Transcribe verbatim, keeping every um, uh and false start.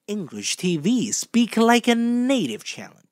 English T V Speak Like a Native challenge.